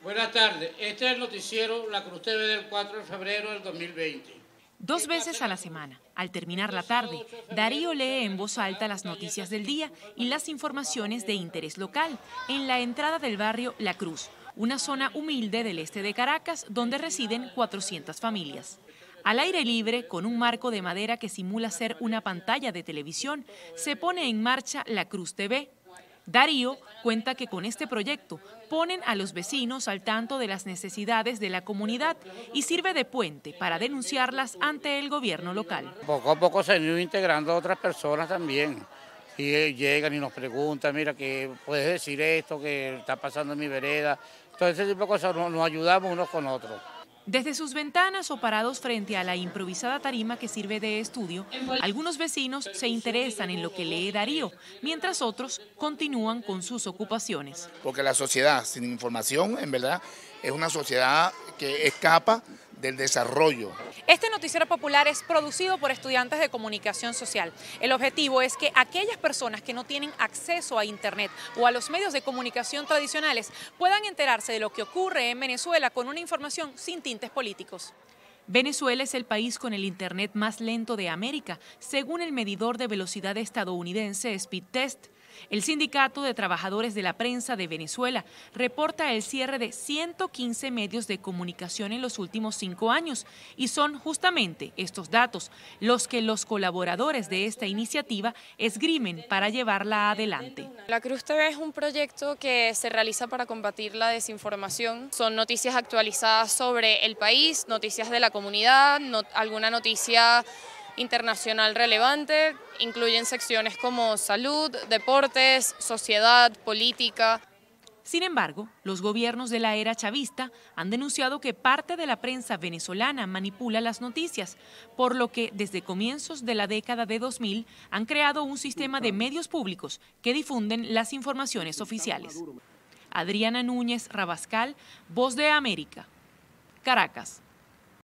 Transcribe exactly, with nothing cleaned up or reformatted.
Buenas tardes, este es el noticiero La Cruz T V del cuatro de febrero del dos mil veinte. Dos veces a la semana, al terminar la tarde, Darío lee en voz alta las noticias del día y las informaciones de interés local en la entrada del barrio La Cruz, una zona humilde del este de Caracas donde residen cuatrocientas familias. Al aire libre, con un marco de madera que simula ser una pantalla de televisión, se pone en marcha La Cruz T V. Darío cuenta que con este proyecto ponen a los vecinos al tanto de las necesidades de la comunidad y sirve de puente para denunciarlas ante el gobierno local. Poco a poco se han ido integrando otras personas también. Y eh, llegan y nos preguntan, mira, que puedes decir esto, que está pasando en mi vereda. Entonces ese tipo de cosas nos, nos ayudamos unos con otros. Desde sus ventanas o parados frente a la improvisada tarima que sirve de estudio, algunos vecinos se interesan en lo que lee Darío, mientras otros continúan con sus ocupaciones. Porque la sociedad sin información, en verdad, es una sociedad que escapa del desarrollo. Este noticiero popular es producido por estudiantes de comunicación social. El objetivo es que aquellas personas que no tienen acceso a Internet o a los medios de comunicación tradicionales puedan enterarse de lo que ocurre en Venezuela con una información sin tintes políticos. Venezuela es el país con el Internet más lento de América, según el medidor de velocidad estadounidense Speedtest. El Sindicato de Trabajadores de la Prensa de Venezuela reporta el cierre de ciento quince medios de comunicación en los últimos cinco años y son justamente estos datos los que los colaboradores de esta iniciativa esgrimen para llevarla adelante. La Cruz T V es un proyecto que se realiza para combatir la desinformación. Son noticias actualizadas sobre el país, noticias de la comunidad, no, alguna noticia internacional relevante, incluyen secciones como salud, deportes, sociedad, política. Sin embargo, los gobiernos de la era chavista han denunciado que parte de la prensa venezolana manipula las noticias, por lo que desde comienzos de la década de dos mil han creado un sistema de medios públicos que difunden las informaciones oficiales. Adriana Núñez Rabascal, Voz de América, Caracas.